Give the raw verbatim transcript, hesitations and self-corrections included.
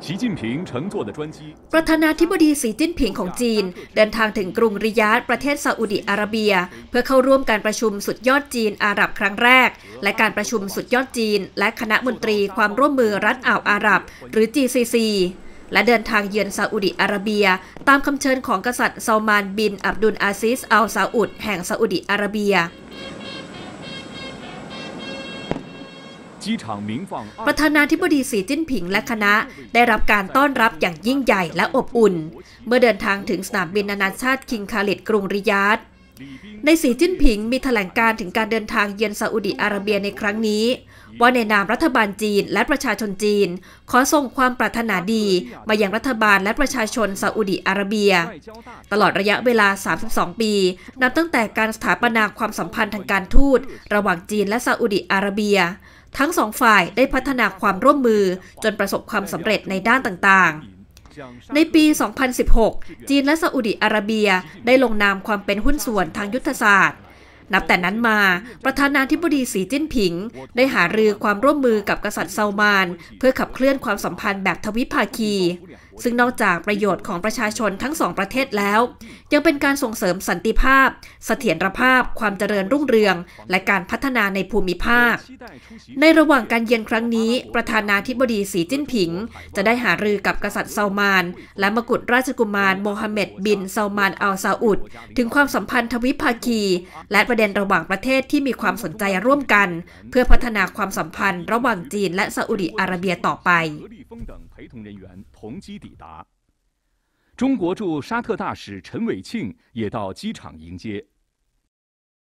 ประธานาธิบดีสีจิ้นผิงของจีนเดินทางถึงกรุงริยาดประเทศซาอุดิอาระเบียเพื่อเข้าร่วมการประชุมสุดยอดจีนอาหรับครั้งแรกและการประชุมสุดยอดจีนและคณะมนตรีความร่วมมือรัฐอ่าวอาหรับหรือ จี ซี ซี และเดินทางเยือนซาอุดิอาระเบียตามคำเชิญของกษัตริย์ซัลมานบินอับดุลอาซิซอัลซาอุดแห่งซาอุดิอาระเบียประธานาธิบดีสีจิ้นผิงและคณะได้รับการต้อนรับอย่างยิ่งใหญ่และอบอุ่นเมื่อเดินทางถึงสนามบินนานาชาติคิงคาลิดกรุงริยาดในสีจิ้นผิงมีแถลงการถึงการเดินทางเยือนซาอุดิอาระเบียในครั้งนี้ว่าในนามรัฐบาลจีนและประชาชนจีนขอส่งความปรารถนาดีมายังรัฐบาลและประชาชนซาอุดิอาระเบียตลอดระยะเวลาสามสิบสองปีนับตั้งแต่การสถาปนาความสัมพันธ์ทางการทูตระหว่างจีนและซาอุดิอาระเบียทั้งสองฝ่ายได้พัฒนาความร่วมมือจนประสบความสำเร็จในด้านต่างๆในปี สองพันสิบหก จีนและซาอุดิอาระเบียได้ลงนามความเป็นหุ้นส่วนทางยุทธศาสตร์นับแต่นั้นมาประธานาธิบดีสีจิ้นผิงได้หารือความร่วมมือกับกษัตริย์ซัลมานเพื่อขับเคลื่อนความสัมพันธ์แบบทวิภาคีซึ่งนอกจากประโยชน์ของประชาชนทั้งสองประเทศแล้วยังเป็นการส่งเสริมสันติภาพเสถียรภาพความเจริญรุ่งเรืองและการพัฒนาในภูมิภาคในระหว่างการเยือนครั้งนี้ประธานาธิบดีสีจิ้นผิงจะได้หารือกับกษัตริย์ซัลมานและมกุฎราชกุมารโมฮัมเหม็ดบินซัลมานอัลซาอุดถึงความสัมพันธ์ทวิภาคีและประเด็นระหว่างประเทศที่มีความสนใจร่วมกันเพื่อพัฒนาความสัมพันธ์ระหว่างจีนและซาอุดิอาระเบียต่อไป中国驻沙特大使陈伟庆也到机场迎接。